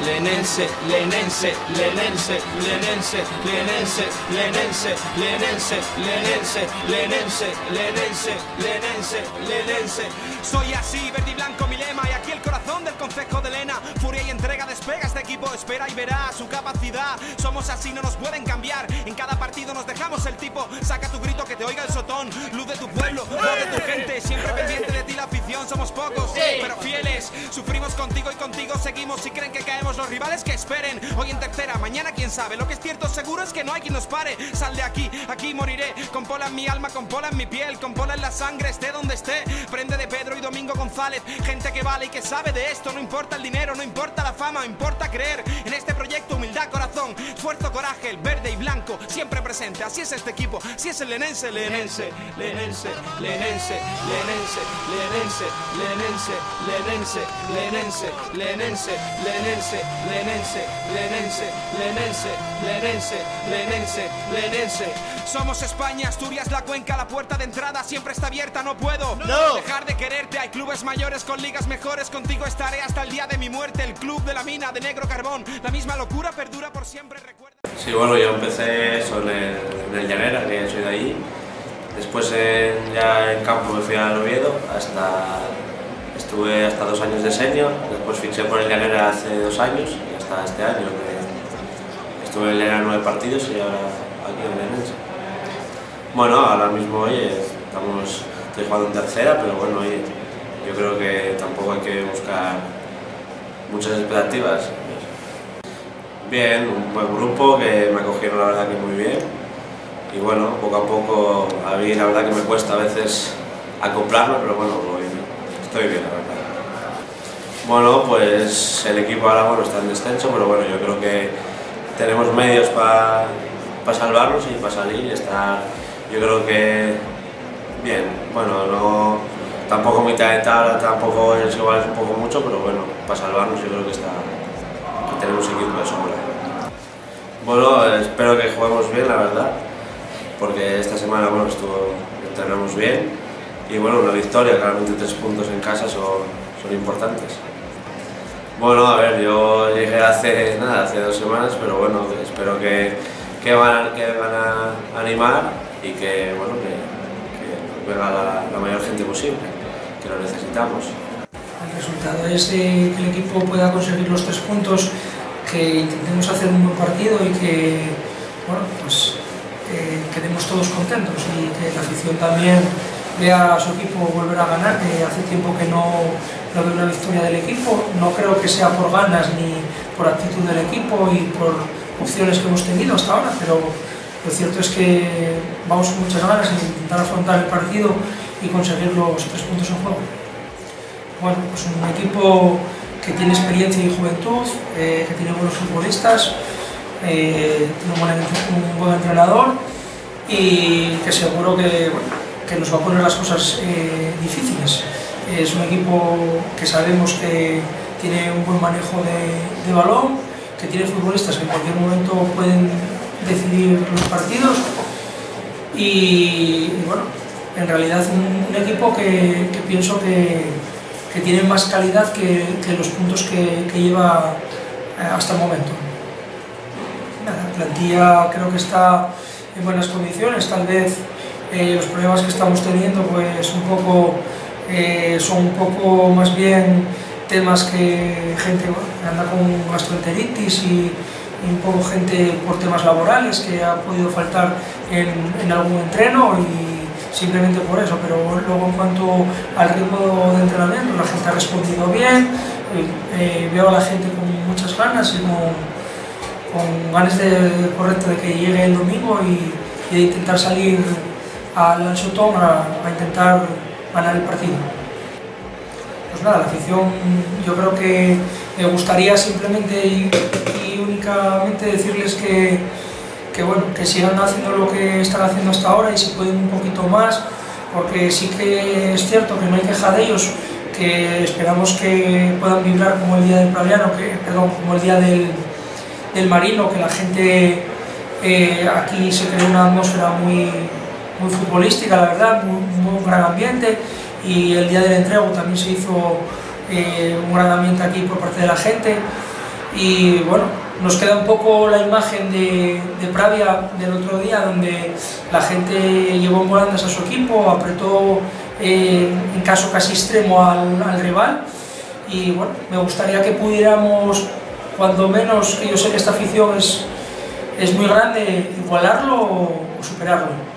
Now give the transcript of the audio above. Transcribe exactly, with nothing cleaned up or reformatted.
lenense, lenense, lenense, lenense, lenense, lenense, lenense, lenense, lenense, lenense, lenense, lenense. Soy así, verde y blanco mi lema, y aquí el corazón del concejo de Lena. Furia y entrega, despega este equipo, espera y verá su capacidad. Somos así, no nos pueden cambiar. En cada partido nos dejamos el tipo. Saca tu grito que te oiga el sotón. Luz de tu pueblo, voz de tu gente. Siempre pendiente de ti la afición, somos pocos, pero fieles. Sufrimos contigo y contigo seguimos. Si creen que caemos los rivales que esperen. Hoy en tercera, mañana quién sabe. Lo que es cierto seguro es que no hay quien nos pare. Sal de aquí, aquí moriré. Con pola en mi alma, con pola en mi piel, con pola en la sangre, esté donde esté. Prende de Pedro y Domingo González. Gente que vale y que sabe de esto. No importa el dinero, no importa la fama, importa creer en este proyecto, humildad, corazón, esfuerzo, coraje, el verde y blanco siempre presente. Así es este equipo, así es el lenense, lenense, lenense, lenense, lenense, lenense, lenense, lenense, lenense, lenense, lenense, lenense, lenense, lenense, lenense, lenense, lenense. Somos España, Asturias, la cuenca, la puerta de entrada siempre está abierta, no puedo no. dejar de quererte. Hay clubes mayores con ligas mejores, contigo estaré hasta el día de mi muerte. El club de la mina de negro carbón, la misma locura perdura por siempre, recuerda. Sí, bueno, yo empecé eso en el, en el Llanera, que soy de allí. Después en, ya en campo me fui al Oviedo, hasta, estuve hasta dos años de senior. Después fiché por el Llanera hace dos años y hasta este año que estuve en el Llanera nueve partidos y ahora aquí en el Lenense. Bueno, ahora mismo, oye, estamos, estoy jugando en tercera, pero bueno, oye, yo creo que tampoco hay que buscar muchas expectativas. Bien, un buen grupo que me acogieron la verdad que muy bien y bueno, poco a poco a mí la verdad que me cuesta a veces acoplarme, pero bueno, voy, estoy bien la verdad. Bueno, pues el equipo ahora bueno, está en descenso, pero bueno, yo creo que tenemos medios para pa salvarnos y para salir y estar, yo creo que bien, bueno, no, tampoco mitad de tabla, tampoco es igual, es un poco mucho, pero bueno, para salvarnos yo creo que está, que tenemos equipo de sobra. Bueno, espero que juguemos bien, la verdad, porque esta semana bueno, estuvo, entrenamos bien y bueno, una victoria, claramente tres puntos en casa son, son importantes. Bueno, a ver, yo llegué hace, nada, hace dos semanas, pero bueno, espero que, que, van, que van a animar y que, bueno, que, que venga la, la mayor gente posible, que lo necesitamos. El resultado es de que el equipo pueda conseguir los tres puntos, que intentemos hacer un buen partido y que, bueno, pues, que quedemos todos contentos y que la afición también vea a su equipo volver a ganar, que hace tiempo que no, no ve una victoria del equipo. No creo que sea por ganas ni por actitud del equipo y por opciones que hemos tenido hasta ahora, pero lo cierto es que vamos con muchas ganas de intentar afrontar el partido y conseguir los tres puntos en juego. Bueno, pues un equipo que tiene experiencia y juventud, eh, que tiene buenos futbolistas, eh, tiene un buen, un buen entrenador y que seguro que, bueno, que nos va a poner las cosas eh, difíciles. Es un equipo que sabemos que tiene un buen manejo de, de balón, que tiene futbolistas que en cualquier momento pueden decidir los partidos y, y bueno, en realidad un, un equipo que, que pienso que, que tiene más calidad que, que los puntos que, que lleva hasta el momento. La plantilla creo que está en buenas condiciones, tal vez eh, los problemas que estamos teniendo pues un poco, eh, son un poco más bien temas que gente bueno, que anda con gastroenteritis y, y un poco gente por temas laborales que ha podido faltar en, en algún entreno y simplemente por eso, pero luego en cuanto al ritmo de entrenamiento la gente ha respondido bien, eh, eh, veo a la gente con muchas ganas y con con ganas de, correcto de que llegue el domingo y, y de intentar salir al Sotón a, a intentar ganar el partido. Pues nada, la afición yo creo que me gustaría simplemente y, y únicamente decirles que, que, bueno, que sigan haciendo lo que están haciendo hasta ahora y si pueden un poquito más, porque sí que es cierto que no hay queja de ellos, que esperamos que puedan vibrar como el día del Praviano, que, perdón, como el día del del Marino, que la gente eh, aquí se creó una atmósfera muy, muy futbolística, la verdad, muy, muy un gran ambiente y el día del entrego también se hizo eh, un gran ambiente aquí por parte de la gente y bueno, nos queda un poco la imagen de, de Pravia del otro día, donde la gente llevó en volandas a su equipo, apretó eh, en caso casi extremo al, al rival, y bueno, me gustaría que pudiéramos, cuando menos, que yo sé que esta afición es, es muy grande, igualarlo o, o superarlo.